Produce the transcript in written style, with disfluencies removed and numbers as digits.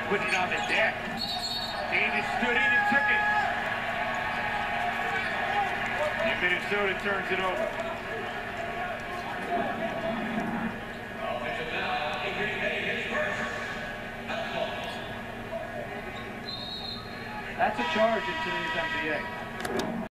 put it on the deck. Davis stood in and took it. And Minnesota turns it over. That's a charge in today's NBA.